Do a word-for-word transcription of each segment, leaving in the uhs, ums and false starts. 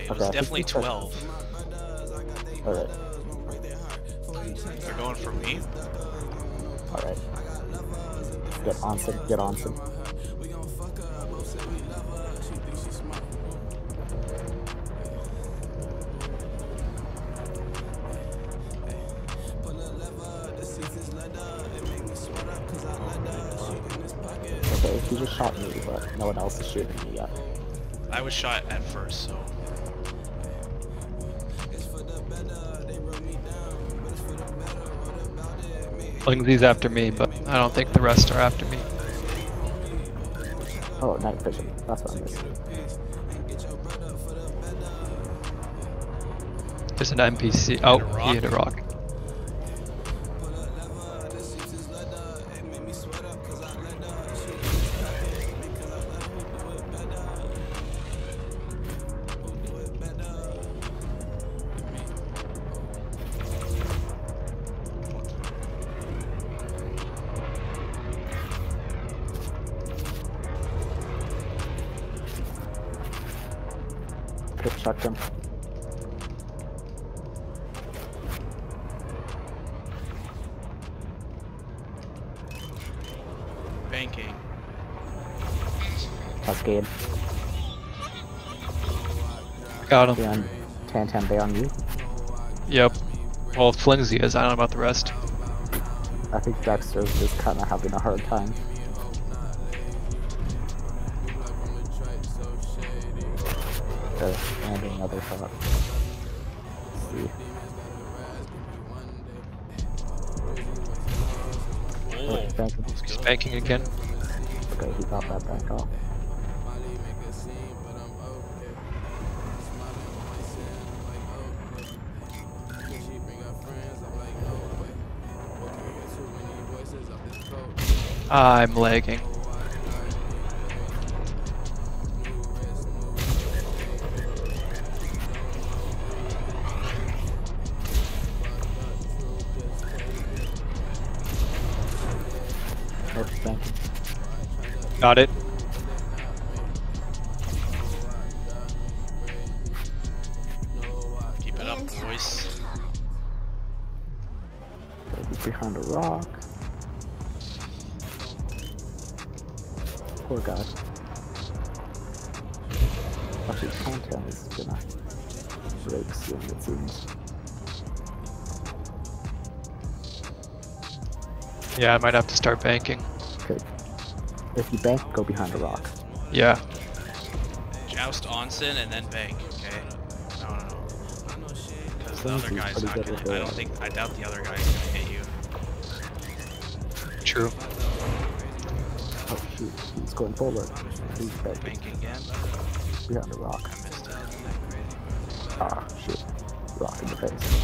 It Okay, was I think definitely we start- twelve. Alright, They're going for me. alright. Get Onsen, get Onsen. Okay, he just shot me, but no one else is shooting me yet. I was shot at first, so. Lingsy's after me, but I don't think the rest are after me. Oh, night vision. That's what I missed. There's an N P C. Oh, Hit a rock. he hit a rock. Hit chucked him. Banking. Cascade. Got him. They on Tantan, they on you. Yep. Well, Flingsy is. I don't know about the rest. I think Dexter's just kind of having a hard time. Okay, and another shot. Let's see. Oh, Thank you. He's banking again. Okay, he got that back off. I'm lagging. Oh, thank you. Got it. keep it up, boys. He's behind a rock. Poor guy. Actually, Tantan is gonna break soon, it seems. Yeah, I might have to start banking. Okay. If you bank, go behind a rock. Yeah. Joust Onsen and then bank, okay? No, no, no. Because the Flimsy's other guy's pretty not good gonna. with I the- don't think. I doubt the other guy's gonna hit you. True. Oh shoot, he's going forward. He's banking Banking again. behind a rock. I missed it. Ah, shoot. Rock in the face.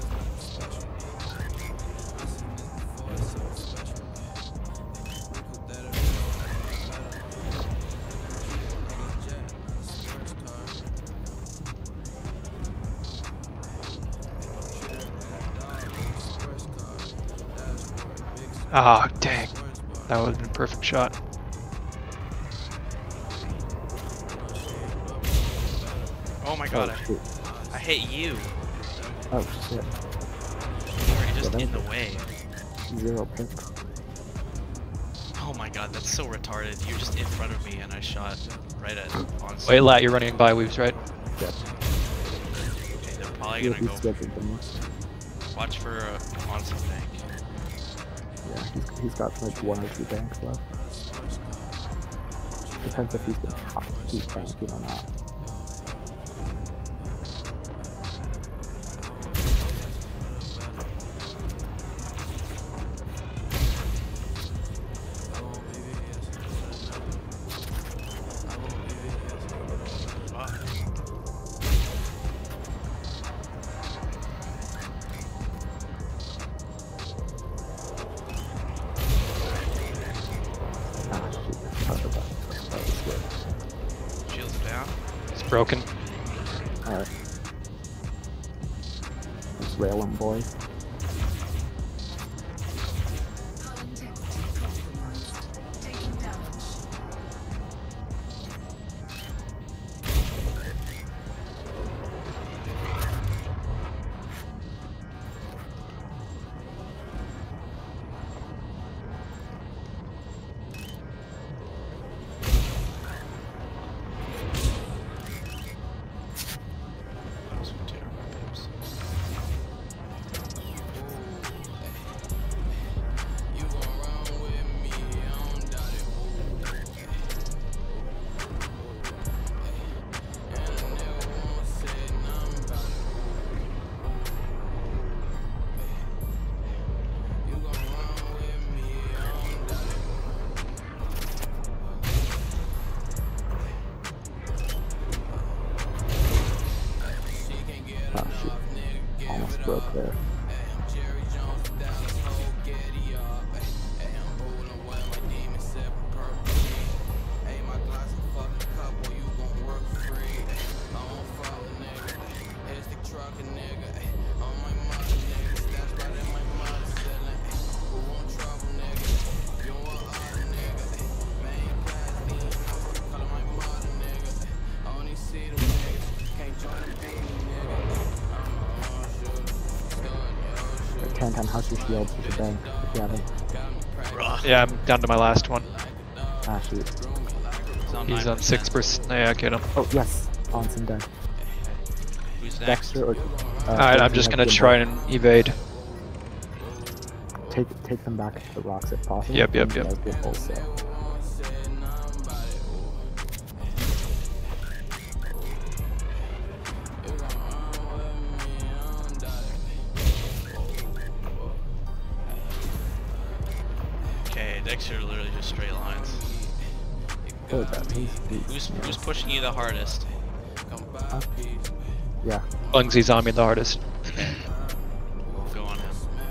Ah, dang. That would have been a perfect shot. Oh my god, Oh I, shoot. I hit you. Oh shit. You were just Yeah, in the that- way. Zero pink. Oh my god, that's so retarded. You're just in front of me and I shot right at Onsen. Wait, Lat, you're running by weaves, right? Yeah. Okay, they're probably Yeah, gonna he's go. scheduled them. Watch for uh, Onsen's bank. Yeah, he's, he's got like one or two banks left. Depends if he's been he's banking or not. Fuck. Ah, shoot. Sorry about that. That was good. Shields down. It's broken. Alright. Let's rail him, boy. Oh shoot. Almost broke there. Tantan, how's your shield? You should bang if you haven't. Yeah, I'm down to my last one. Ah shoot. He's on, He's on six percent. Yeah, get him. Oh yes, Onsen done. Who's next? Dexter or uh, Alright, I'm just gonna try and evade. Take take them back to the rocks if possible. Yep, yep, and yep. you guys get wholesale. Okay, Dexter literally just straight lines. Good, that he's, he's, Who's yeah. who's pushing you the hardest? Huh? Yeah. Bungsy's on me the hardest. We'll go on him.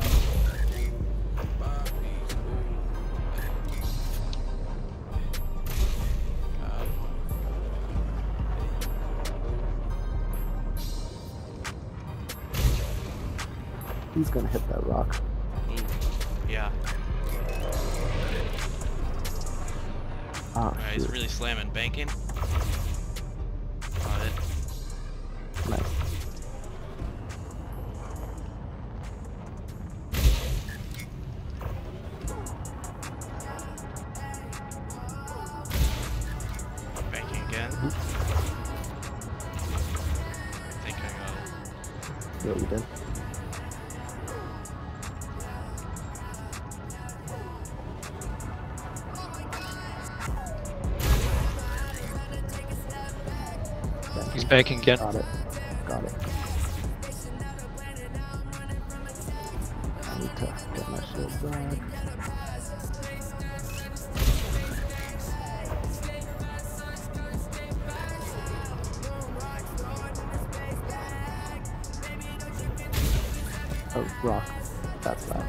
He's gonna hit that rock. Ooh, yeah. Ah, Alright, he's shoot. really slamming, banking. Got it. Nice. Banking again. Mhm. I think I got it. Yeah, you did. He's banking again. Got it. Got it. I need to get my shield back. Oh, rock. That's that.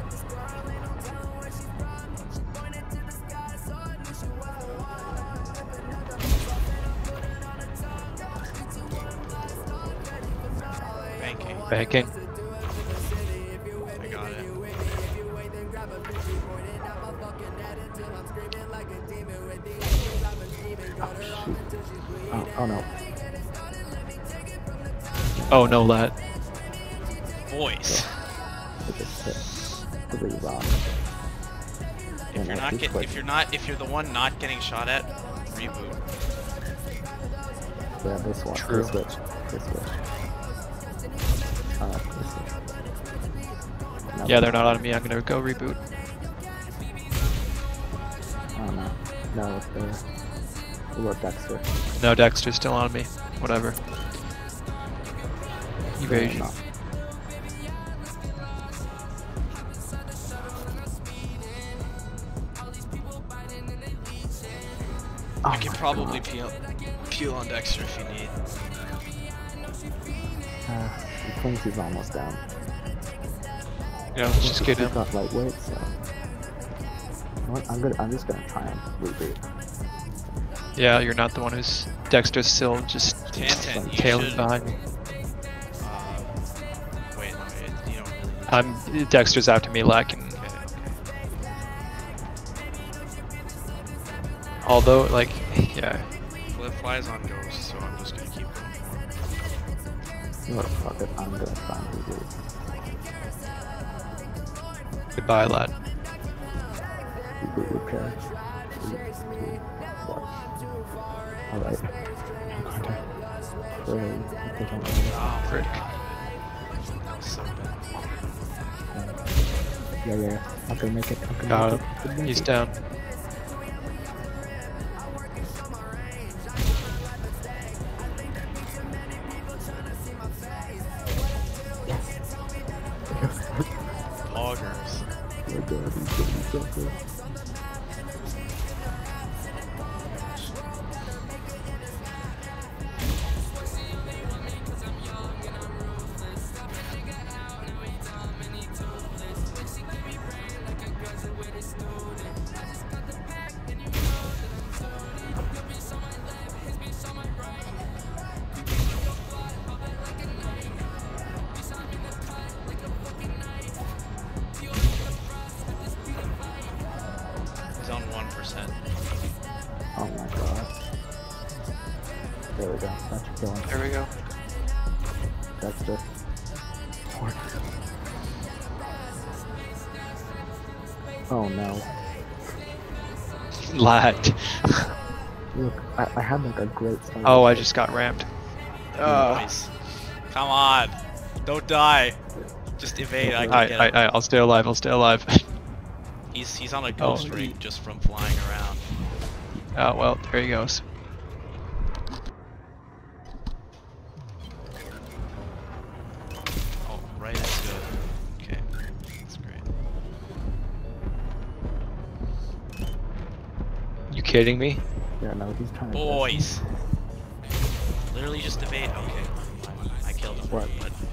Banking. Banking. I got it. Oh, shoot. Oh, oh no. Oh no, lat. Voice. It just hit the re-rock. If And you're I not keep get, clicking. if you're not, if you're the one not getting shot at, reboot. Yeah, this one. True. This switch. This switch. Uh, this switch. No, Yeah, they're not on me. I'm gonna go reboot. Oh no. No, it's the Lord Dexter. No, Dexter's still on me. Whatever. Evasion. No. Oh I can my probably God. peel, peel on Dexter if you need. Uh, he thinks he's almost down. Yeah, let's just get He's him. got lightweight, so. You know what? I'm gonna. I'm just gonna try and reboot. Yeah, you're not the one who's Dexter's still just Tantan, you tailing should. behind me. Uh, wait, no, it, you don't really. Need I'm Dexter's after me lacking. Okay, okay. Although, like, yeah, Flip flies on ghost, so I'm just gonna keep going. You know what? Fuck it. I'm gonna try and reboot. goodbye, lad. Reboot repair. Three, two, one. Alright. I'm going to pray that they don't know. Oh, Frick. that was so bad. Yeah, yeah, yeah. I'm gonna make it. I'm gonna Got make it. I'm gonna him. make He's it. down. Augers. Oh my god, he's gonna be so good. Kill him. There we go. Dexter. Torch. Oh no. Lagged. Look, I, I had like a great start. Oh, I just got rammed. Uh, Nice. Come on. Don't die. Just evade. I can I, get I, him. I, I'll stay alive. I'll stay alive. He's he's on a ghost Oh, ring he- just from flying around. Oh well, there he goes. Oh, right into it. Okay, that's great. You kidding me? Yeah, no, he's trying to. Boys. Literally just evade. Okay, I killed him. What? But